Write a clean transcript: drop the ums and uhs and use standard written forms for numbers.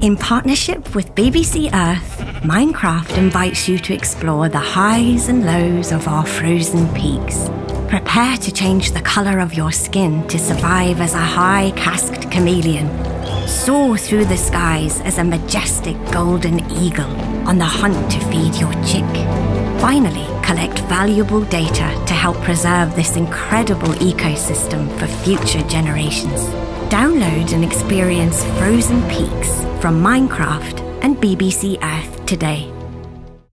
In partnership with BBC Earth, Minecraft invites you to explore the highs and lows of our frozen peaks. Prepare to change the color of your skin to survive as a high-casked chameleon. Soar through the skies as a majestic golden eagle on the hunt to feed your chick. Finally, collect valuable data to help preserve this incredible ecosystem for future generations. Download and experience frozen peaks from Minecraft and BBC Earth today.